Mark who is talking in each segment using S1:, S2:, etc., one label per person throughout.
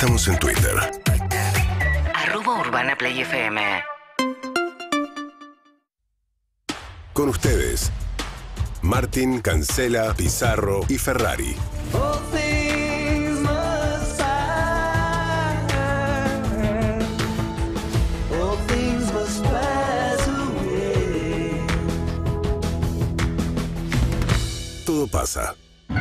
S1: Encontranos en Twitter.
S2: @UrbanaPlayFM.
S1: Con ustedes, Martín, Cancela, Pizarro y Ferrari. Todo pasa.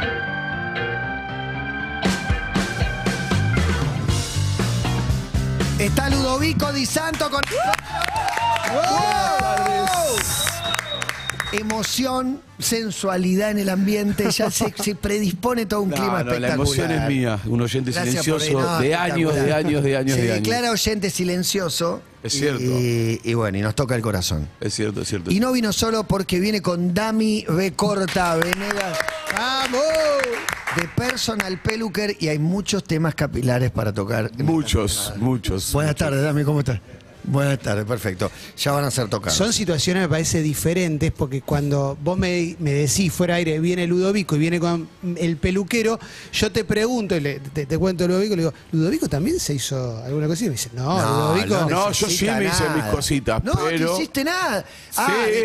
S3: Está Ludovico Di Santo con... Emoción, sensualidad en el ambiente, ya se predispone todo un clima espectacular.
S4: La emoción es mía, un oyente
S3: Gracias
S4: silencioso
S3: por-
S4: de años.
S3: Se declara oyente silencioso.
S4: Es cierto.
S3: Y bueno, y nos toca el corazón.
S4: Es cierto, es cierto.
S3: Y no vino solo porque viene con Dami B. Corta, Venegas. ¡Vamos! De Personal Peluquer, y hay muchos temas capilares para tocar.
S4: Muchos.
S3: Buenas tardes, Dami, ¿cómo estás? Buenas tardes, perfecto. Ya van a ser tocados.
S5: Son situaciones, me parece, diferentes, porque cuando vos me decís fuera aire, viene Ludovico y viene con el peluquero, yo te pregunto y te cuento Ludovico, le digo, ¿Ludovico también se hizo alguna cosita? Y me dice, Ludovico...
S4: No, yo sí me hice mis cositas,
S3: no,
S4: pero...
S3: No hiciste nada.
S4: Sí.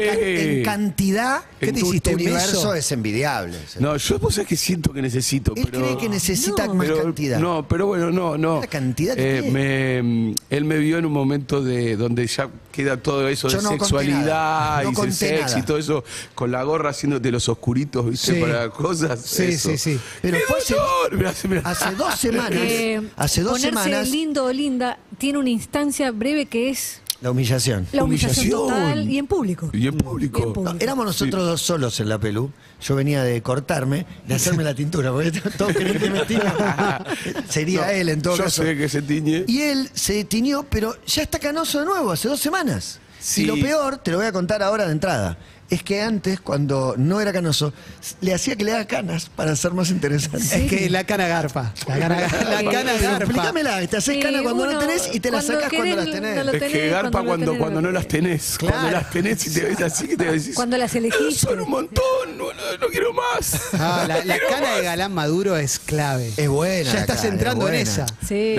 S3: En cantidad,
S5: ¿Qué te
S3: tu
S5: hiciste,
S3: universo
S5: meso?
S3: es envidiable.
S4: No, yo vos sabés que siento que necesito,
S3: Él
S4: pero...
S3: cree que necesita más cantidad.
S4: No, pero bueno, no.
S3: La cantidad que tiene.
S4: Él me vio en un momento donde ya queda todo eso
S3: Yo
S4: de
S3: no conté
S4: sexualidad
S3: nada. No
S4: y
S3: conté
S4: sex
S3: nada.
S4: y todo eso, con la gorra haciéndote los oscuritos, ¿viste?
S5: Sí.
S4: Para cosas.
S5: Sí,
S4: eso.
S5: sí.
S3: Pero
S4: ¡Qué
S3: fue
S4: dolor! Mirá.
S3: hace 2 semanas. Hace 2
S6: ponerse
S3: semanas.
S6: lindo o linda tiene una instancia breve que es
S3: La humillación.
S6: la humillación total y en público.
S4: Y en público.
S6: Y en público.
S3: No, éramos nosotros dos solos en la Pelú. Yo venía de cortarme, de hacerme la tintura, porque todos querían que me tiña. Sería él en todo
S4: Yo
S3: caso.
S4: sé que se tiñe.
S3: Y él se tiñó, pero ya está canoso de nuevo, hace 2 semanas.
S4: Sí.
S3: Y lo peor, te lo voy a contar ahora de entrada, es que antes, cuando no era canoso, le hacía que le haga canas para ser más interesante.
S5: Es que la cana garpa. La cana garpa.
S3: Explícamela, te haces
S6: Sí,
S3: cana cuando no
S6: uno,
S3: tenés y te la
S6: cuando
S3: sacás cuando
S6: querés,
S3: las tenés.
S6: no lo
S4: Es que
S6: tenés,
S4: garpa cuando no las tenés.
S3: Claro.
S4: Cuando las tenés y te ves así que te decís...
S6: Cuando las elegiste.
S4: Son un montón, no quiero más.
S5: La cana de galán maduro es clave.
S3: Es buena.
S5: Ya
S3: la
S5: estás
S3: cara,
S5: entrando
S3: es
S5: en
S3: buena.
S5: esa.
S6: Sí.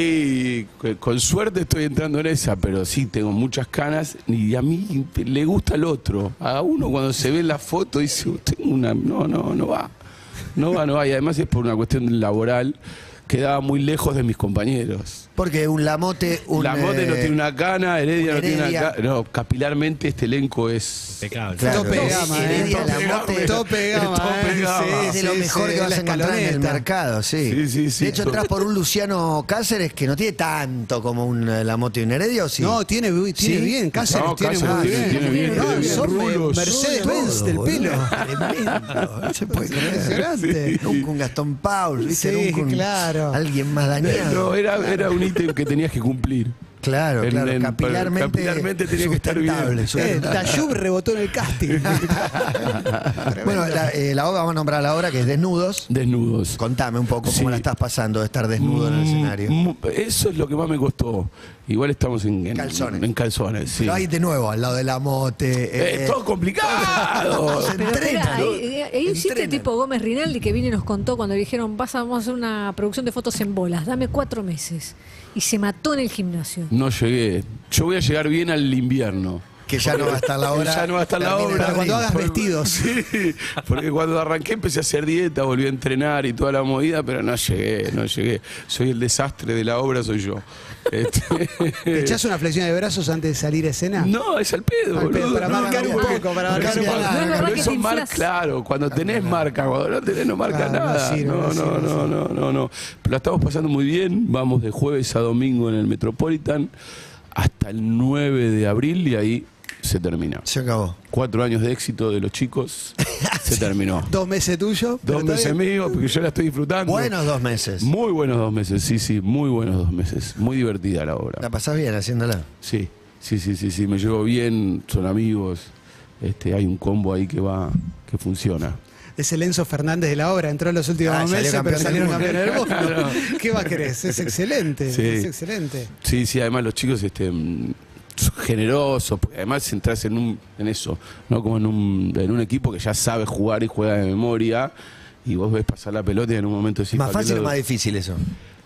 S4: Sí, con suerte estoy entrando en esa, pero sí, tengo muchas canas y a mí le gusta el otro. A uno cuando se ve la foto dice, tengo una... No va. Y además es por una cuestión laboral. Quedaba muy lejos de mis compañeros.
S3: Porque un Lamote...
S4: Lamote no tiene una cana, Heredia no tiene una
S3: Heredia.
S4: cana. No, capilarmente este elenco es...
S7: Impecable.
S3: Claro,
S5: Tope de gama,
S3: Heredia,
S4: Tope
S3: Lamote,
S4: gama.
S5: Tope de gama.
S4: Tope de gama.
S3: es de lo mejor que vas
S5: la
S3: a encontrar en el
S5: escaloneta.
S3: mercado, sí.
S4: Sí.
S3: De hecho, entras por un Luciano Cáceres que no tiene tanto como un Lamote y un Heredia, ¿o sí?
S5: No, tiene
S3: ¿Sí?
S5: bien. Cáceres
S4: No,
S5: tiene
S4: Cáceres
S5: muy
S4: tiene
S5: bien.
S4: bien,
S5: No,
S4: tiene bien.
S5: son
S4: Rulos.
S5: Mercedes-Benz
S3: Todo,
S5: del
S3: boludo.
S5: pelo.
S3: Tremendo. No se puede creer.
S5: Impresionante.
S3: Nunca un Gastón Paul, ¿viste?
S5: Sí,
S3: Nunca un-
S5: claro.
S3: alguien más dañado.
S4: No, era un ítem que tenías que cumplir.
S3: Claro, capilarmente
S4: tenía que estar bien.
S3: sustentable.
S5: Tayub rebotó en el casting.
S3: Bueno, la obra, vamos a nombrar la obra que es Desnudos.
S4: Desnudos.
S3: Contame un poco
S4: Sí.
S3: cómo la estás pasando de estar desnudo en el escenario.
S4: Eso es lo que más me costó. Igual estamos en
S3: Calzones.
S4: En calzones, sí.
S3: Pero ahí de nuevo, al lado de la mote.
S4: Es todo complicado.
S3: Se
S6: Pero
S3: entrenan.
S6: espera, ahí hiciste
S3: Entrenan.
S6: tipo Gómez Rinaldi que vino y nos contó cuando le dijeron vamos a hacer una producción de fotos en bolas, dame 4 meses. Y se mató en el gimnasio.
S4: No llegué. Yo voy a llegar bien al invierno.
S3: Que ya no va a estar la obra.
S4: Ya no va a estar la
S3: termina en
S4: obra.
S3: abril.
S5: Cuando hagas
S4: Porque-
S5: vestidos.
S4: Sí, porque cuando arranqué empecé a hacer dieta, volví a entrenar y toda la movida, pero no llegué. Soy el desastre de la obra, soy yo.
S5: ¿Te echás una flexión de brazos antes de salir a escena?
S4: No, es al pedo,
S5: Al pedo,
S4: boludo.
S5: para marcar un poco, para marcar un poco.
S6: No es verdad
S4: Pero
S6: que
S4: eso
S6: te
S4: marca,
S6: inflás.
S4: claro, cuando tenés marca, cuando no tenés no marca
S5: Claro, no
S4: nada.
S5: sirve, no sirve.
S4: No. Pero la estamos pasando muy bien, vamos de jueves a domingo en el Metropolitan hasta el 9 de abril y ahí se termina.
S3: Se acabó.
S4: 4 años de éxito de los chicos, se terminó.
S5: 2 meses tuyo.
S4: 2 meses míos, porque yo la estoy disfrutando.
S3: Buenos 2 meses.
S4: Muy buenos 2 meses, sí, muy buenos 2 meses. Muy divertida la obra.
S3: La pasás bien haciéndola.
S4: Sí, me llevo bien, son amigos, hay un combo ahí que funciona.
S5: Es el Enzo Fernández de la obra. Entró en los últimos
S3: Salió
S5: meses, pero
S3: campeón
S5: salieron
S3: del
S5: campeones del mundo.
S4: Claro.
S5: ¿Qué más querés? Es excelente.
S4: Sí.
S5: Es excelente.
S4: Sí, además los chicos son generosos, porque además entras en eso, ¿no? Como en un equipo que ya sabe jugar y juega de memoria, y vos ves pasar la pelota y en un momento decís...
S3: ¿Más
S4: ¿para qué
S3: fácil o
S4: lo-
S3: más difícil eso?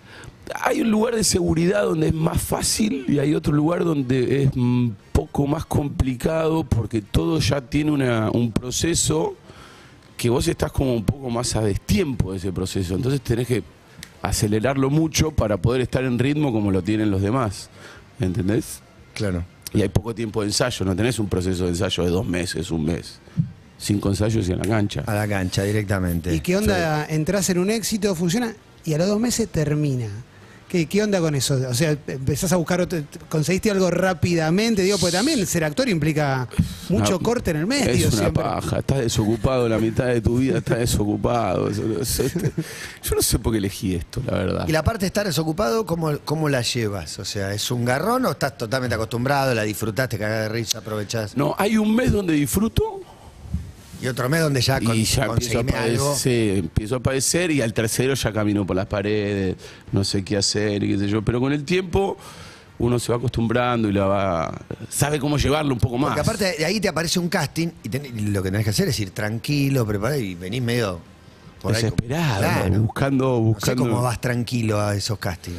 S4: hay un lugar de seguridad donde es más fácil y hay otro lugar donde es un poco más complicado porque todo ya tiene un proceso que vos estás como un poco más a destiempo de ese proceso. Entonces tenés que acelerarlo mucho para poder estar en ritmo como lo tienen los demás. ¿Entendés?
S3: Claro.
S4: Y hay poco tiempo de ensayo, no tenés un proceso de ensayo de 2 meses, 1 mes. 5 ensayos y en la cancha.
S3: A la cancha directamente.
S5: ¿Y qué onda? Entrás en un éxito, funciona y a los 2 meses termina. ¿Qué onda con eso? O sea, empezás a buscar, conseguiste algo rápidamente, digo, porque también ser actor implica mucho corte en el medio.
S4: Es una
S5: siempre.
S4: paja, estás desocupado, la mitad de tu vida estás desocupado. Yo no sé por qué elegí esto, la verdad.
S3: Y la parte de estar desocupado, ¿cómo la llevas? O sea, ¿es un garrón o estás totalmente acostumbrado, la disfrutaste, cagás de risa, aprovechás?
S4: No, hay un mes donde disfruto
S3: Y otro mes donde ya,
S4: y ya
S3: conseguime algo.
S4: empiezo a padecer y al tercero ya camino por las paredes, no sé qué hacer y qué sé yo. Pero con el tiempo uno se va acostumbrando y sabe cómo llevarlo un poco más.
S3: Porque aparte de ahí te aparece un casting y lo que tenés que hacer es ir tranquilo, preparar y venís medio por ahí.
S4: Desesperado,
S3: Claro.
S4: buscando.
S3: No sé cómo vas tranquilo a esos castings.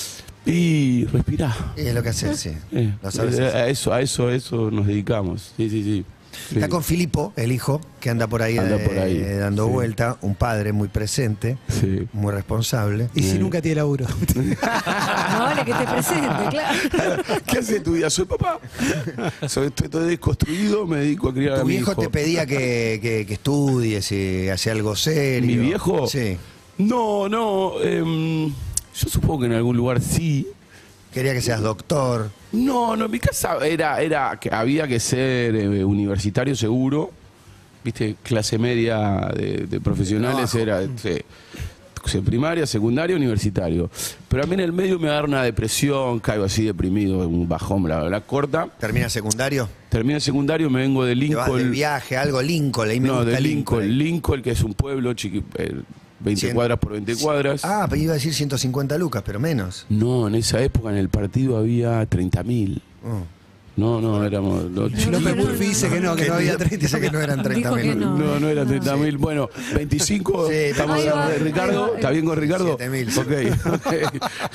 S4: Y respirá.
S3: Y es lo que haces, sí. Lo sabes hacer.
S4: A eso nos dedicamos. Sí.
S3: Está con Filipo, el hijo, que anda por ahí,
S4: Anda por ahí,
S3: dando
S4: sí.
S3: vuelta, un padre muy presente,
S4: Sí.
S3: muy responsable.
S5: Y si nunca tiene laburo.
S6: No vale que te presente, claro.
S4: ¿Qué hace tu vida? Soy papá. Estoy todo desconstruido, me dedico a criar a
S3: Tu
S4: mi
S3: viejo
S4: hijo.
S3: te pedía que estudies y hacía algo serio.
S4: ¿Mi viejo?
S3: Sí.
S4: No, yo supongo que en algún lugar sí.
S3: Quería que seas doctor.
S4: No, en mi casa era que había que ser universitario seguro. Viste, clase media de profesionales
S3: Trabajo.
S4: era primaria, secundaria, universitario. Pero a mí en el medio me agarra una depresión, caigo así deprimido, un bajón, la corta.
S3: ¿Termina secundario?
S4: Termino el secundario, me vengo de
S3: ¿Te vas de
S4: Lincoln.
S3: viaje, algo Lincoln? Ahí me
S4: No,
S3: gusta
S4: de Lincoln. Lincoln, que es un pueblo 20 cuadras por 20 cuadras.
S3: Ah, pero iba a decir 150 lucas, pero menos.
S4: No, en esa época en el partido había 30.000.
S3: Oh.
S4: No, éramos...
S5: López Murphy dice que no había 30.
S3: Dice que no eran 30
S6: Dijo que
S3: mil.
S6: no.
S4: No eran 30.000. Bueno, 25.
S3: Sí,
S4: Estamos
S6: ahí va,
S4: hablando de
S6: ahí
S4: Ricardo.
S6: va.
S4: ¿Está bien con Ricardo?
S3: 7.000.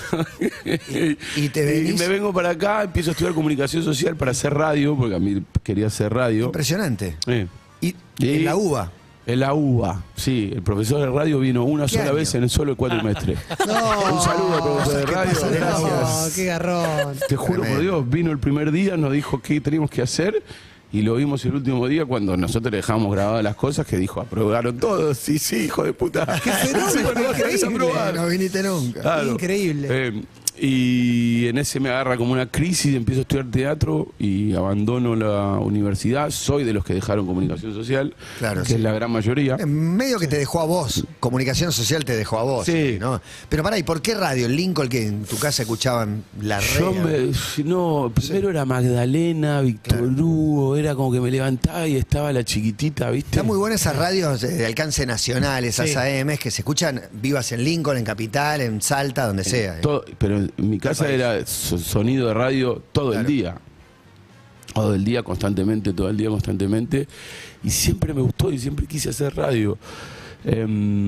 S4: Ok.
S3: Y te venís-
S4: me vengo para acá, empiezo a estudiar comunicación social para hacer radio, porque a mí quería hacer radio.
S3: Impresionante.
S4: Eh,
S3: Y
S4: Y-
S3: en la UBA.
S4: En la UBA, sí. El profesor de radio vino una sola
S3: año?
S4: vez en el solo el cuatrimestre.
S5: No.
S4: Un saludo al profesor de
S3: ¿Qué
S4: radio.
S3: pasa?
S5: No,
S3: Gracias.
S5: qué garrón.
S4: Te juro por
S3: Tremendo.
S4: Dios, vino el primer día, nos dijo qué teníamos que hacer y lo vimos el último día cuando nosotros le dejamos grabadas las cosas que dijo, aprobaron todos. Sí, hijo de puta.
S5: Qué fenómeno,
S4: Sí, bueno,
S5: increíble.
S4: desaprobar.
S3: No viniste nunca.
S4: Claro.
S5: Increíble.
S4: Y en ese me agarra como una crisis, empiezo a estudiar teatro y abandono la universidad. Soy de los que dejaron comunicación social,
S3: Claro,
S4: que
S3: sí.
S4: es la gran mayoría.
S3: Medio que te dejó a vos. Comunicación social te dejó a vos.
S4: Sí.
S3: ¿no? Pero pará, ¿y por qué radio? ¿El Lincoln que en tu casa escuchaban la
S4: Yo
S3: red?
S4: primero era Magdalena, Víctor Hugo, era como que me levantaba y estaba la chiquitita, ¿viste?
S3: Está muy buena esas radios de alcance nacional, esas
S5: Sí.
S3: AMs que se escuchan vivas en Lincoln, en Capital, en Salta, donde sea.
S4: Pero en mi casa era sonido de radio todo el
S3: Claro.
S4: día. Todo el día, constantemente, todo el día, constantemente. Y siempre me gustó y siempre quise hacer radio. Y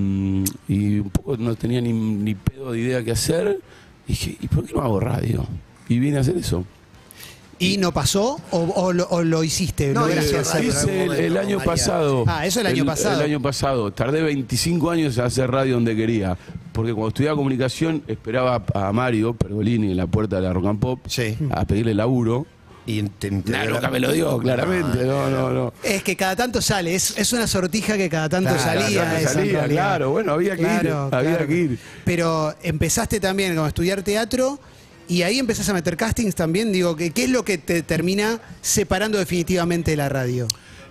S4: un poco no tenía ni pedo de idea qué hacer. Y dije, ¿y por qué no hago radio? Y vine a hacer eso.
S5: ¿Y no pasó o lo hiciste?
S3: No,
S5: ¿Lograste
S3: hice
S5: hacerlo?
S3: radio.
S4: Hice el
S3: momento,
S4: año
S3: María.
S4: pasado.
S5: Ah, eso el año pasado.
S4: El año pasado. Tardé 25 años en hacer radio donde quería. Porque cuando estudiaba comunicación esperaba a Mario Pergolini en la puerta de la Rock and Pop
S3: Sí.
S4: a pedirle laburo.
S3: Y
S4: Nunca me lo dio, claramente. No.
S5: Es que cada tanto sale, es una sortija que cada tanto
S3: Claro,
S5: salía.
S4: Claro,
S5: esa, en
S4: salía,
S5: realidad.
S4: claro, bueno, había que
S5: Claro,
S4: ir. Había
S5: claro.
S4: que ir.
S5: Pero empezaste también como a estudiar teatro y ahí empezás a meter castings también. Digo, ¿qué es lo que te termina separando definitivamente de la radio?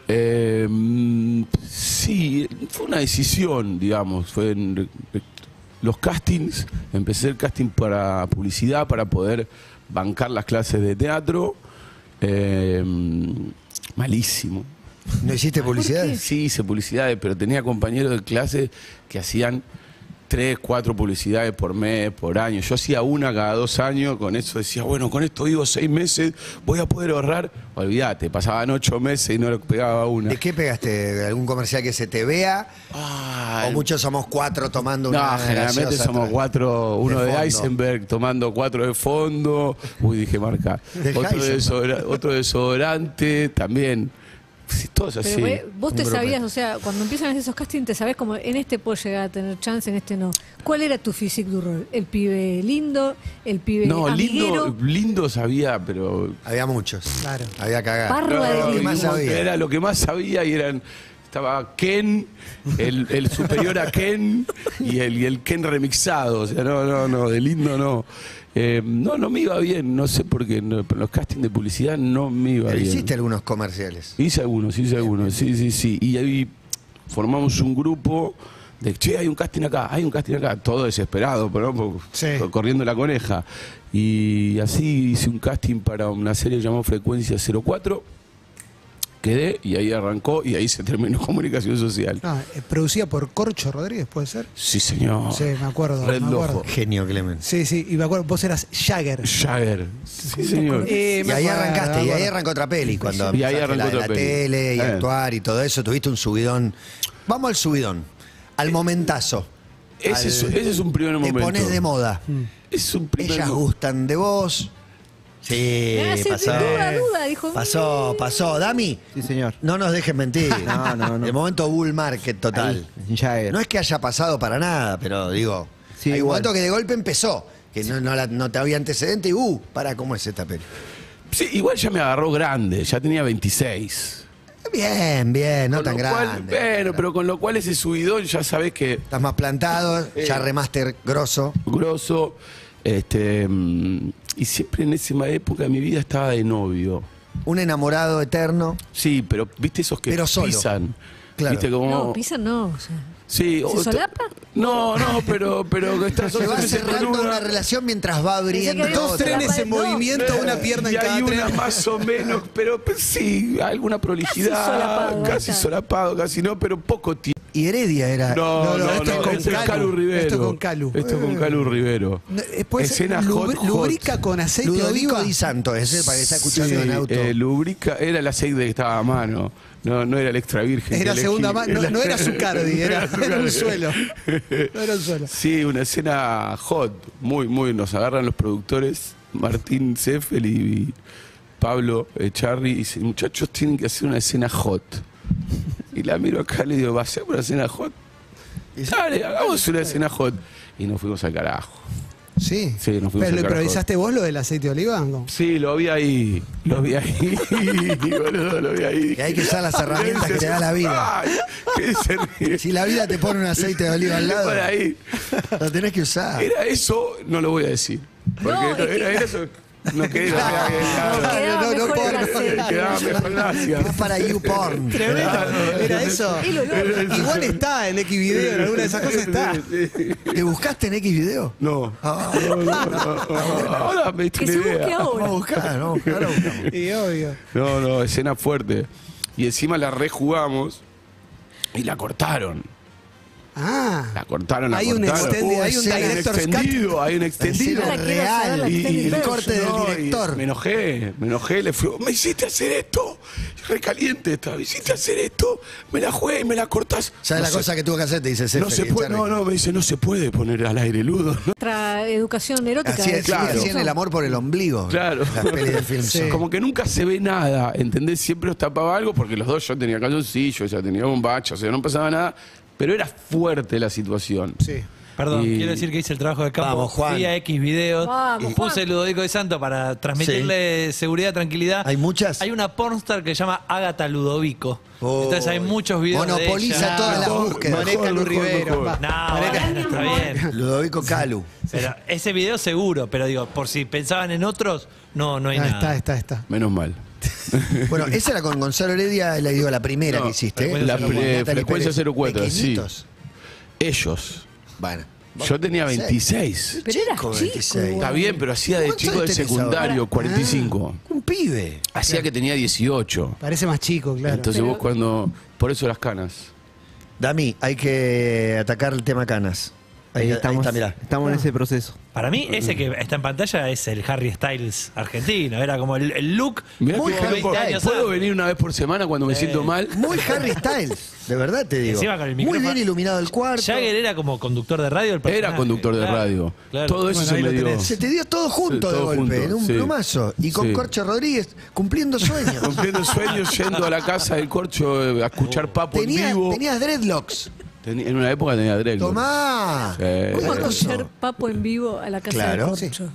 S4: Sí, fue una decisión, digamos. Los castings, empecé el casting para publicidad, para poder bancar las clases de teatro. Malísimo.
S3: ¿No hiciste publicidad?
S6: qué?
S4: Sí, hice publicidades, pero tenía compañeros de clase que hacían 3, 4 publicidades por mes, por año. Yo hacía una cada 2 años, con eso decía, bueno, con esto vivo 6 meses, voy a poder ahorrar. Olvídate, pasaban 8 meses y no le pegaba una.
S3: ¿De qué pegaste? ¿De algún comercial que se te vea? ¿O muchos somos 4 tomando una
S4: No, generalmente
S3: gaseosa
S4: somos
S3: atrás?
S4: 4, uno
S3: De
S4: de
S3: fondo.
S4: Eisenberg tomando 4 de fondo. Uy, dije marca.
S3: De
S4: Otro desodorante también. Sí, todos así.
S6: Pero vos te
S3: Un
S6: sabías,
S3: grupete.
S6: o sea, cuando empiezan a hacer esos castings, te sabés como en este puedo llegar a tener chance, en este no. ¿Cuál era tu physique du rol? ¿El pibe lindo? ¿El pibe
S4: No,
S6: amiguero?
S4: lindo sabía, pero
S3: Había muchos.
S5: Claro.
S3: Había cagado.
S6: Parra de
S3: Lo que
S6: lindo.
S3: más sabía.
S4: Era lo que más sabía y eran. Estaba Ken, el superior a Ken y el Ken remixado. O sea, no, de lindo no. No me iba bien, no sé por qué. No, pero los castings de publicidad no me iba
S3: Pero
S4: bien.
S3: hiciste algunos comerciales.
S4: Hice algunos, sí. Y ahí formamos un grupo de, che, hay un casting acá, todo desesperado, pero
S5: Sí.
S4: corriendo la coneja. Y así hice un casting para una serie llamada Frecuencia 04. Quedé y ahí arrancó y ahí se terminó Comunicación Social.
S5: Ah, producida por Corcho Rodríguez, ¿puede ser?
S4: Sí, señor.
S5: Sí, me acuerdo.
S4: Red
S5: me acuerdo.
S4: Lojo.
S3: Genio, Clemen.
S5: Sí, y me acuerdo, vos eras Jagger.
S4: Jagger. Sí, señor.
S3: Y
S5: Me
S3: ahí
S5: acuerdo,
S3: arrancaste,
S5: me
S3: y ahí
S5: acuerdo.
S3: arrancó otra peli. Cuando
S4: Y ahí
S3: empezaste
S4: arrancó
S3: la de
S4: otra
S3: la
S4: peli.
S3: tele y
S4: Eh.
S3: actuar y todo eso, tuviste un subidón. Vamos al subidón, al momentazo.
S4: Ese es un primer momento.
S3: Te pones de moda.
S4: Es un primer
S3: Ellas
S4: momento.
S3: gustan de vos. Sí,
S6: Ah, sí,
S3: pasó.
S6: duda, dijo.
S3: Pasó. Dami,
S2: Sí, señor.
S3: no nos dejes mentir.
S2: No.
S3: El momento bull market total.
S2: Ahí, Jagger.
S3: No es que haya pasado para nada, pero digo,
S2: Sí,
S3: hay un
S2: igual.
S3: momento que de golpe empezó, que no te había antecedente y ¿cómo es esta peli?
S4: Sí, igual ya me agarró grande, ya tenía 26.
S3: Bien, no
S4: Con
S3: tan
S4: lo cual,
S3: grande.
S4: bueno, pero con lo cual ese subidón ya sabés que
S3: Estás más plantado, ya remaster grosso.
S4: grosso. Y siempre en esa época de mi vida estaba de novio.
S3: Un enamorado eterno.
S4: Sí, pero viste esos que
S3: Pero solo.
S4: pisan.
S3: Claro.
S4: ¿Viste cómo?
S6: No, pisa no. O sea,
S4: Sí,
S6: ¿se solapa?
S4: No, pero estás
S3: Se va
S4: meses con
S3: cerrando una relación mientras va abriendo
S6: Pensé que había
S5: Dos
S6: un
S3: otra.
S5: trenes en
S6: No.
S5: movimiento, una pierna
S4: y
S5: en cada
S4: hay
S5: tren.
S4: una más o menos, pero sí, alguna prolijidad,
S6: solapado, ahí
S4: casi
S6: está.
S4: solapado, casi no, pero poco tiempo.
S3: Y Heredia era.
S4: No,
S5: esto es con
S4: esto es
S5: Calu.
S4: Rivero.
S5: Esto es con Calu.
S4: Esto es con Calu Rivero.
S5: Después
S4: Escena hot.
S5: lubrica con aceite de
S3: Ludovico
S5: oliva.
S3: Di Santo, ese para que está escuchando
S4: Sí,
S3: en auto.
S4: lubrica, era el aceite que estaba a mano. No era el extra virgen.
S5: Era
S4: que elegí.
S5: segunda mano, no era Zucardi, era un
S4: Zucardi.
S5: suelo. No era un suelo.
S4: Sí, una escena hot, muy, nos agarran los productores, Martín Seffel y Pablo Charri, y dicen, muchachos, tienen que hacer una escena hot. Y la miro acá y le digo, ¿va a ser una escena hot? Dale, hagamos una escena hot. Y nos fuimos al carajo.
S5: Sí.
S4: Sí, nos fuimos
S5: ¿Pero lo
S4: al carajo.
S5: improvisaste vos lo del aceite de oliva? ¿No?
S4: Sí, lo vi ahí, boludo, lo vi ahí.
S3: Que hay que usar las herramientas que te da la vida.
S4: Ay, ¿qué se ríe?
S3: Si la vida te pone un aceite de oliva al lado,
S4: Por ahí.
S3: lo tenés que usar.
S4: Era eso, no lo voy a decir. Porque
S6: No, es que-
S4: era eso. No quería.
S6: Quedaba
S3: no,
S6: mejor
S3: por-
S6: el aceite.
S4: Quedaba mejor, gracias.
S3: Es para YouPorn.
S5: Era eso.
S6: El olor.
S5: Igual está en Xvideo, en alguna de esas cosas está.
S3: ¿Te buscaste en X video?
S4: No.
S3: Ah,
S4: Ahora me diste
S6: Que se
S4: una
S6: busque
S4: idea.
S3: vamos a
S6: ahora.
S3: buscar, ¿no? Ahora buscamos.
S5: Y obvio.
S4: No, escena fuerte. Y encima la rejugamos y la cortaron.
S5: Ah.
S4: La cortaron.
S5: Hay un extended, hay un director's cut.
S4: Hay un extendido.
S3: Escena
S6: Ahora quiero saber
S3: real.
S6: la
S3: Y
S6: extended
S3: el
S6: version.
S3: corte del
S4: No, y
S3: director.
S4: me enojé, le fui, me hiciste hacer esto, recaliente estaba, me hiciste hacer esto, me la jugué y me la cortás.
S3: ¿Sabes la cosa que tuvo que hacer? Te dice
S4: No se puede, me dice, no se puede poner al aire ludo. ¿no?
S6: Nuestra educación erótica.
S3: Así es,
S4: Claro.
S3: hacían el amor por el ombligo.
S4: Claro.
S3: Las pelis de film
S5: Sí.
S3: son.
S4: Como que nunca se ve nada, ¿entendés? Siempre os tapaba algo porque los dos, yo tenía calzoncillo, ella tenía bombacha, o sea, no pasaba nada, pero era fuerte la situación.
S5: Sí.
S7: Perdón,
S4: Y-
S7: quiero decir que hice el trabajo de campo.
S3: Vamos, Juan.
S7: Fui a X videos
S6: Vamos,
S7: y puse
S6: Juan.
S7: el Ludovico de Santo para transmitirle seguridad, tranquilidad.
S3: ¿Hay muchas?
S7: Hay una pornstar que se llama Agatha Ludovico.
S3: Oh.
S7: Entonces hay muchos videos
S3: Monopoliza
S7: de ella.
S3: todas las
S4: Mejor,
S3: búsquedas.
S5: Maneca
S4: mejor,
S5: Lu
S4: mejor,
S5: Rivero.
S4: mejor.
S7: No, bueno, está bien.
S3: Ludovico Calu.
S7: Pero ese video seguro, pero digo, por si pensaban en otros, no hay nada.
S5: Está.
S4: Menos mal.
S3: Bueno, esa era con Gonzalo Heredia, le digo, la primera
S4: No,
S3: que hiciste. ¿eh?
S7: Frecuencia
S3: Con Natalie
S4: Frecuencia
S3: Pérez.
S4: 04, sí.
S3: Pequeñitos.
S4: Ellos.
S3: Bueno.
S4: Yo tenía 26.
S6: Pero era
S3: Chico,
S6: chico.
S3: 26.
S4: Está bien, pero hacía de
S3: ¿Cuántos
S4: chico de
S3: años tenés
S4: secundario,
S3: ahora?
S4: 45.
S3: Un pibe.
S4: Hacía que tenía 18.
S5: Parece más chico, claro.
S4: Entonces
S6: Pero-
S4: vos cuando... Por eso las canas.
S3: Dami, hay que atacar el tema canas.
S2: Ahí estamos,
S3: está, mirá.
S2: estamos en ese proceso.
S7: Para mí, ese que está en pantalla es el Harry Styles argentino. Era como el look.
S4: Mirá
S3: Muy
S4: que
S3: Harry Styles.
S4: ¿Puedo venir una vez por semana cuando me siento mal?
S3: Muy Harry Styles, de verdad te digo.
S7: Encima con el
S3: Muy
S7: micrófono.
S3: bien iluminado el cuarto.
S7: Jagger era como conductor de radio. El
S4: Era
S7: personaje.
S4: conductor de
S7: Claro,
S4: radio.
S7: claro.
S4: Todo eso
S5: Bueno,
S4: se
S5: ahí
S4: me
S5: lo
S4: dio.
S5: tenés.
S3: Se te dio todo junto
S4: Sí,
S3: de
S4: todo
S3: golpe,
S4: junto,
S3: en un
S4: sí.
S3: plumazo. Y con
S4: Sí.
S3: Corcho Rodríguez cumpliendo sueños.
S4: Cumpliendo sueños, yendo a la casa del Corcho a escuchar Papo en vivo.
S3: Tenías dreadlocks.
S4: En una época tenía Drake.
S3: Tomá.
S4: Sí.
S6: ¿Cómo
S3: Grosso.
S6: escuchar Papo en vivo a la casa
S3: Claro,
S6: de Corcho?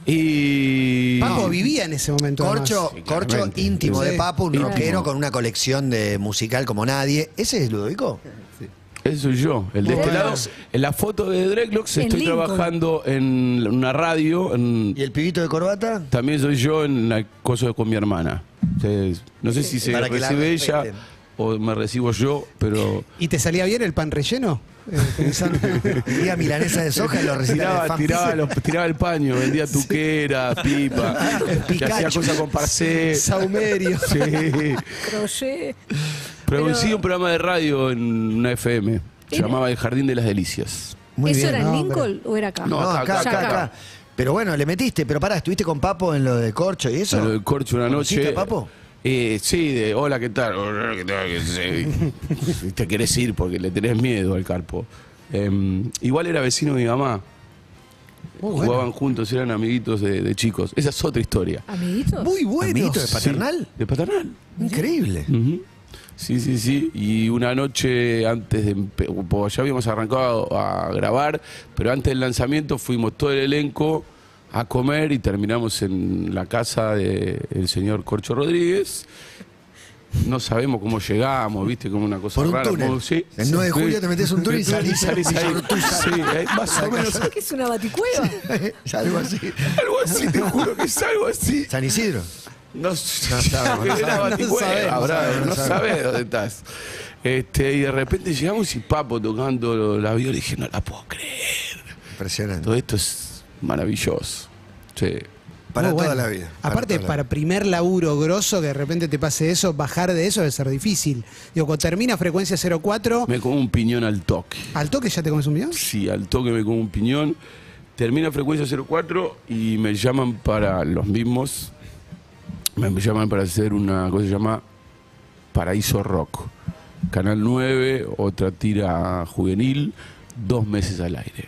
S4: Y.
S5: Papo vivía en ese momento.
S3: Corcho,
S5: además.
S3: Corcho
S4: claramente.
S3: íntimo
S5: Sí.
S3: de Papo, un
S4: Íntimo.
S3: rockero con una colección de musical como nadie. ¿Ese es Ludovico?
S4: Ese soy yo. El de este
S6: Bueno.
S4: lado. En la foto de Dreadlocks
S6: En
S4: estoy
S6: Lincoln.
S4: trabajando en una radio.
S3: ¿Y el pibito de corbata?
S4: También soy yo en la cosa con mi hermana. No sé si se
S3: Para que la
S4: recibe ella
S3: respeten.
S4: o me recibo yo, pero.
S5: ¿Y te salía bien el pan relleno? Pensando.
S3: Día milanesa de soja en los recitales de
S4: Tiraba el paño, vendía tuquera, pipa, que
S3: Pikachu.
S4: hacía cosas con parcé.
S5: Saumerio.
S4: Sí.
S6: Crochet.
S4: Producí
S6: Pero-
S4: un programa de radio en una FM. Se
S6: ¿Era?
S4: llamaba El Jardín de las Delicias.
S3: Muy
S6: ¿Eso
S3: bien.
S6: era en
S5: No,
S6: Lincoln o era acá?
S4: No,
S3: No, acá,
S6: Ya
S3: acá. Pero bueno, le metiste. Pero pará, ¿estuviste con Papo en lo de Corcho y eso?
S4: Lo del Corcho una
S3: ¿Conociste
S4: noche.
S3: a Papo?
S4: Sí, de hola, ¿qué tal? Hola, ¿qué tal? Sí. Te querés ir porque le tenés miedo al Carpo. Igual era vecino de mi mamá.
S5: Muy bueno.
S4: Jugaban juntos, eran amiguitos de chicos. Esa es otra historia.
S6: ¿Amiguitos?
S3: Muy bueno. ¿Amiguito de paternal?
S4: Sí, de paternal.
S3: Increíble.
S4: Ujú. Sí, sí, sí. Y una noche antes de... Pues ya habíamos arrancado a grabar, pero antes del lanzamiento fuimos todo el elenco a comer y terminamos en la casa del señor Corcho Rodríguez. No sabemos cómo llegamos, viste, como una cosa
S3: Por un
S4: rara.
S3: túnel.
S4: Como- sí.
S3: El 9 de julio te metes un túnel y salís
S4: ahí. Sí, más o menos.
S6: ¿Qué es una baticueva?
S3: Algo así.
S4: Algo así, te juro que es algo así.
S3: San Isidro.
S4: No,
S3: sabe, no
S4: era
S3: sabe.
S4: Baticueva,
S3: No sabe,
S4: brother,
S3: no
S4: no
S3: sabe.
S4: sabés dónde estás. Y de repente llegamos y Papo tocando la viola y dije, no la puedo creer.
S3: Impresionante.
S4: Todo esto es maravilloso. Sí.
S3: Para
S5: Muy
S3: toda
S5: bueno.
S3: la vida.
S5: Aparte,
S3: toda la
S5: para primer laburo grosso, que de repente te pase eso, bajar de eso debe ser difícil. Digo, cuando termina frecuencia 04,
S4: Me como un piñón al toque.
S5: ¿al toque ya te comes un millón?
S4: Sí, al toque me como un piñón. Termina frecuencia 04 y me llaman para los mismos. Me llaman para hacer una cosa que se llama Paraíso Rock. Canal 9, otra tira juvenil, 2 meses al aire.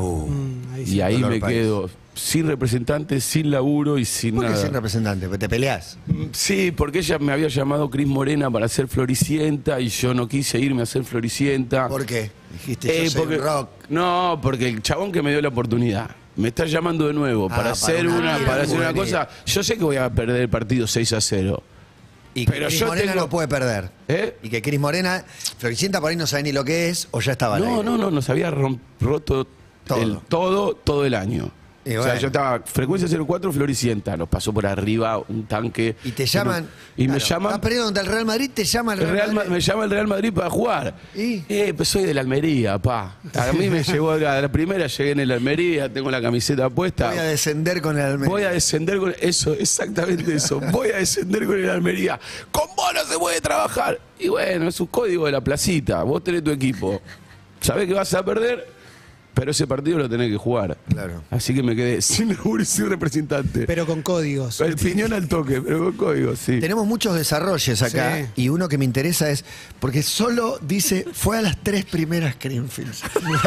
S5: Ahí sí.
S4: Y ahí
S3: dolor
S4: me
S3: país.
S4: quedo sin representante, sin laburo y sin
S3: ¿Por qué
S4: nada.
S3: sin representante? Porque te peleás.
S4: Sí, porque ella me había llamado Cris Morena para hacer Floricienta y yo no quise irme a hacer Floricienta.
S3: ¿Por qué? Dijiste, yo soy un rock.
S4: No, porque el chabón que me dio la oportunidad me está llamando de nuevo para
S3: para
S4: hacer
S3: una
S4: una,
S3: gira
S4: para hacer una
S3: juvenil.
S4: cosa. Yo sé que voy a perder el partido 6-0.
S3: Y
S4: Pero
S3: que Cris
S4: yo
S3: Morena
S4: tengo-
S3: no puede perder.
S4: ¿Eh?
S3: Y que Cris Morena, Floricienta por ahí no sabe ni lo que es o ya estaba al aire.
S4: No, nos había roto
S3: Todo.
S4: todo el año.
S3: Y
S4: O sea,
S3: bueno.
S4: yo estaba frecuencia 04 Floricienta, nos pasó por arriba un tanque.
S3: Y te llaman.
S4: Y me
S3: claro,
S4: llaman.
S3: Estás perdiendo contra el Real Madrid, te llama el
S4: El
S3: Real,
S4: Real
S3: Madrid.
S4: Me llama el Real Madrid para jugar.
S3: ¿Y?
S4: Pues soy de la Almería, pa. A mí me llegó a la primera, llegué en el Almería, tengo la camiseta puesta.
S3: Voy a descender con el Almería.
S4: Voy a descender con eso, exactamente eso. Voy a descender con el Almería. Con vos no se puede trabajar. Y bueno, es un código de la placita. Vos tenés tu equipo. Sabés que vas a perder, pero ese partido lo tenés que jugar.
S3: Claro.
S4: Así que me quedé sin laburo y sin representante.
S5: Pero con códigos.
S4: El piñón al toque, pero con código, sí.
S3: Tenemos muchos desarrollos acá
S5: Sí.
S3: y uno que me interesa es porque solo dice fue a las 3 primeras Creamfields.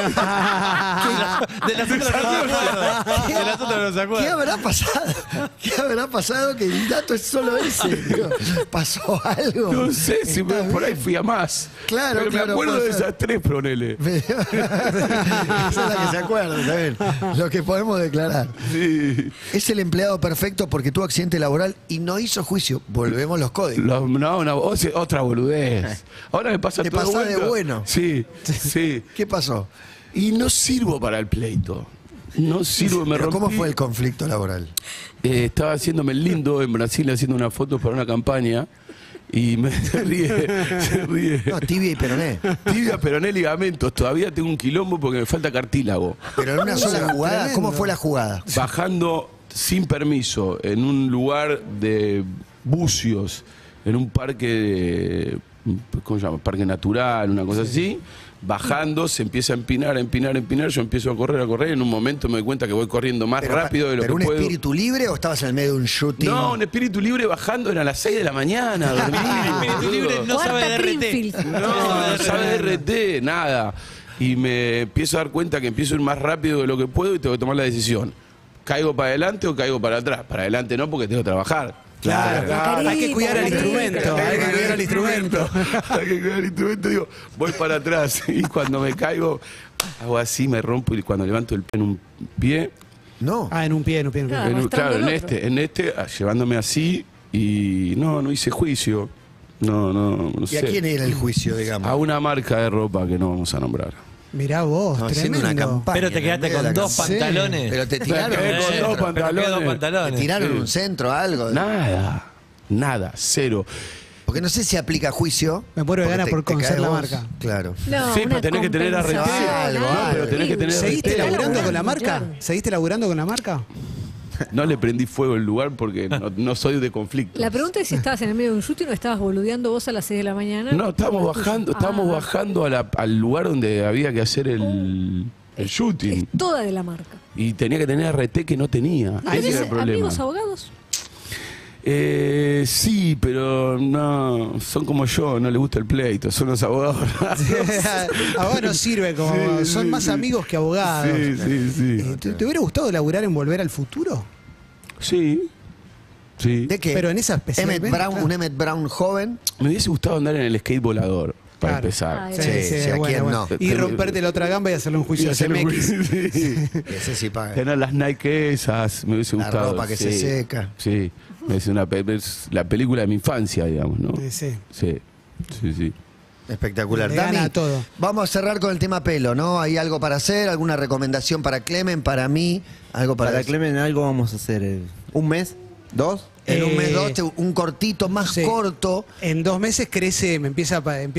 S7: De las otras no se acuerda. De las otras no se
S3: ¿Qué
S7: acuerda.
S3: habrá pasado? ¿Qué habrá pasado que el dato es solo ese? Digo, ¿pasó algo?
S4: No sé si
S3: ¿Está
S4: por ahí
S3: bien?
S4: fui a más.
S3: Claro,
S4: pero
S3: claro,
S4: me acuerdo
S3: puede
S4: de
S3: ser.
S4: esas 3, ponele.
S3: Esa es la que se acuerda, está bien. Lo que podemos declarar.
S4: Sí.
S3: Es el empleado perfecto porque tuvo accidente laboral y no hizo juicio. Volvemos los códigos.
S4: Otra boludez. Ahora me pasa
S3: Te
S4: todo
S3: pasa de
S4: vuelta.
S3: bueno.
S4: Sí, sí.
S3: ¿Qué pasó?
S4: Y no sirvo para el pleito. No sirvo, me
S3: Pero
S4: rompí.
S3: ¿cómo fue el conflicto laboral?
S4: Estaba haciéndome el lindo en Brasil haciendo una foto para una campaña y se ríe.
S3: No, tibia y peroné.
S4: Tibia, peroné, ligamentos. Todavía tengo un quilombo porque me falta cartílago.
S3: Pero en una sola jugada,
S5: tremendo.
S3: ¿cómo fue la jugada?
S4: Bajando sin permiso en un lugar de bucios, en un parque, ¿cómo se llama? Parque natural, una cosa así. bajando, se empieza a empinar, yo empiezo a correr, y en un momento me doy cuenta que voy corriendo más rápido de lo
S3: ¿Pero
S4: que
S3: un
S4: puedo.
S3: espíritu libre o estabas en el medio de un shooting?
S4: No, un espíritu libre bajando, eran las 6 de la mañana. dormí,
S7: espíritu libre
S4: boludo.
S7: no sabe
S6: Cuarta
S7: de RT.
S6: Greenfield.
S4: No sabe RT, nada. Y me empiezo a dar cuenta que empiezo a ir más rápido de lo que puedo y tengo que tomar la decisión. ¿Caigo para adelante o caigo para atrás? Para adelante no, porque tengo que trabajar.
S5: Claro,
S6: carita,
S5: hay que cuidar al
S6: la
S5: instrumento.
S6: carita.
S5: Hay que cuidar al instrumento.
S4: Hay que cuidar el instrumento, digo, voy para atrás. Y cuando me caigo, hago así, me rompo y cuando levanto el pie en un pie,
S3: No.
S5: Ah, en un pie.
S6: Claro.
S4: claro,
S6: Arrastrando
S4: en
S6: el otro.
S4: este, llevándome así y no hice juicio. No
S3: ¿Y
S4: sé.
S3: a quién era el juicio, digamos?
S4: A una marca de ropa que no vamos a nombrar.
S5: Mirá vos,
S3: Estaba haciendo
S5: tremendo.
S3: una campaña.
S7: Pero te
S3: en
S7: quedaste
S3: medio de
S7: con
S3: la
S7: dos
S3: campaña.
S7: pantalones.
S3: Pero te tiraron
S4: Me quedé
S3: un
S4: con
S3: centro.
S4: dos
S7: Pero quedó
S4: pantalones.
S3: Te
S7: pantalones.
S3: tiraron
S4: Sí.
S3: un centro, algo.
S4: Nada, cero.
S3: Porque no sé si aplica juicio.
S5: Me muero de
S3: porque
S5: ganas por
S3: te
S5: conocer
S3: cae
S5: la
S3: vos.
S5: marca.
S3: Claro.
S6: No,
S4: Sí,
S6: una
S4: pero tenés que tener RT.
S6: compensación,
S3: Algo,
S6: algo.
S3: pero
S4: tenés que tener
S5: ¿Seguiste
S4: RT.
S5: laburando con la
S6: Claro.
S5: marca? ¿Seguiste laburando con la marca?
S4: No le prendí fuego al lugar porque no soy de conflicto.
S6: La pregunta es si estabas en el medio de un shooting o estabas boludeando vos a las 6 de la mañana.
S4: No, estábamos bajando al lugar donde había que hacer el shooting.
S6: Es toda de la marca.
S4: Y tenía que tener RT que no tenía.
S6: ¿Y
S4: Ese era
S6: tenés
S4: el problema.
S6: amigos abogados?
S4: Sí, pero no, son como yo, no les gusta el pleito, son los abogados.
S5: Ahora no sirve como.
S4: Sí,
S5: son
S4: sí,
S5: más
S4: sí.
S5: amigos que abogados.
S4: Sí.
S5: ¿Te hubiera gustado laburar en Volver al Futuro?
S4: Sí.
S3: ¿De qué?
S5: Pero en esa especialmente,
S3: Emmett Brown,
S5: claro.
S3: un Emmett Brown joven.
S4: Me hubiese gustado andar en el skate volador, para
S5: Claro.
S4: empezar.
S6: Ay,
S3: Sí, ¿a quién no?
S5: Y romperte la otra gamba y hacerle un juicio a CMX.
S4: Sí.
S3: Ese sí paga.
S4: Tener las Nike esas, me hubiese
S3: La
S4: gustado.
S3: ropa que se
S4: sí.
S3: seca.
S4: Sí, es la película de mi infancia, digamos, ¿no?
S5: Sí.
S4: Sí.
S3: Espectacular.
S5: Le gana
S3: Dami,
S5: a todo.
S3: vamos a cerrar con el tema pelo, ¿no? ¿Hay algo para hacer? ¿Alguna recomendación para Clemen? ¿Para mí? ¿Algo para,
S2: Para Clemen algo vamos a hacer. ¿Un mes? ¿2?
S3: En un mes, dos, un cortito, más
S5: Sí.
S3: corto.
S5: En 2 meses crece, empieza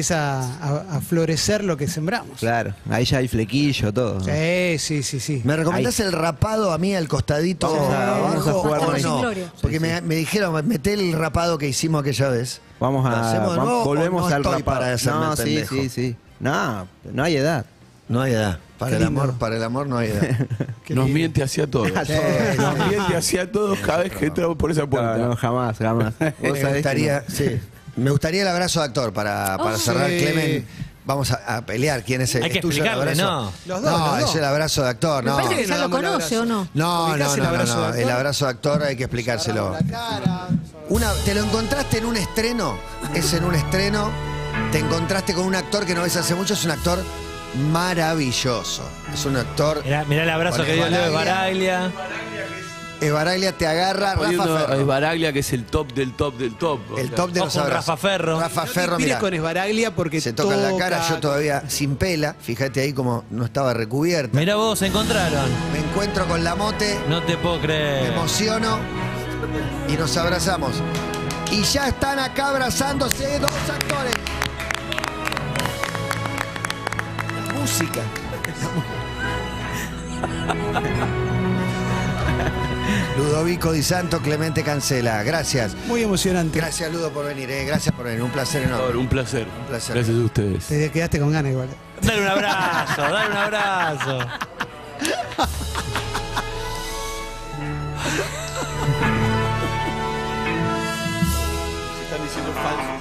S5: a florecer lo que sembramos.
S2: Claro, ahí ya hay flequillo, todo.
S5: Sí.
S3: ¿Me recomendás el rapado a mí al costadito
S2: Vamos a
S3: abajo
S2: jugar
S3: o
S2: con
S6: eso.
S3: no?
S6: Sin gloria.
S3: Porque me dijeron, meté el rapado que hicimos aquella vez.
S2: Vamos
S3: ¿Lo hacemos de nuevo o
S2: volvemos
S3: no
S2: al
S3: estoy
S2: rapado.
S3: para hacerme
S2: No,
S3: el pendejo?
S2: sí. No hay edad.
S3: No hay edad. Para
S5: Qué
S3: el
S5: lindo.
S3: amor no hay edad.
S4: Nos miente hacia todos.
S2: A
S3: Sí,
S4: Nos miente hacia todos cada vez que entramos por esa puerta.
S2: No, jamás. Vos
S3: Me
S2: sabés
S3: gustaría,
S2: que
S3: sí. Me gustaría el abrazo de actor para cerrar,
S5: sí.
S3: Clemen. Vamos a pelear. ¿Quién es el
S7: Hay que
S3: ¿Es tuyo el
S7: explicarle,
S3: abrazo?
S7: ¿no?
S5: Los dos,
S3: No,
S5: los dos.
S3: es el abrazo de actor.
S6: Me
S3: No,
S6: parece que ya
S5: no
S6: lo
S5: damos el
S6: conoce
S5: abrazo.
S6: o no.
S3: no.
S5: ¿Ubicás el abrazo de actor?
S3: El abrazo de actor hay que explicárselo.
S5: La cara.
S3: ¿Te lo encontraste en un estreno? Es en un estreno. Te encontraste con un actor que no ves hace mucho. Es un actor maravilloso. Es un actor.
S7: Mirá el abrazo
S3: Con
S7: que dio Leo de
S3: Baraglia.
S7: Baraglia.
S3: Baraglia te agarra. Rafa
S4: Poniendo a
S3: Ferro.
S4: Baraglia, que es el top del top del top.
S3: El top de los
S7: Ojo con
S3: abrazos.
S7: Rafa Ferro.
S3: Rafa
S5: No
S3: Ferro,
S5: te
S3: mira.
S5: inspires con Esbaraglia porque
S3: Se toca en la cara, yo todavía sin pela. Fíjate ahí como no estaba recubierta.
S7: Mirá vos, se encontraron.
S3: Me encuentro con la mote,
S7: No te puedo
S3: me
S7: creer.
S3: emociono y nos abrazamos. Y ya están acá abrazándose dos actores. La música. Ludovico Di Santo, Clemente Cancela. Gracias.
S5: Muy emocionante.
S3: Gracias, Ludo, por venir. Gracias por venir. Un placer enorme.
S4: Un placer.
S3: Un placer.
S4: Gracias a ustedes.
S5: Te quedaste con ganas igual.
S7: Dale un abrazo, dale un abrazo.
S4: Están diciendo falso.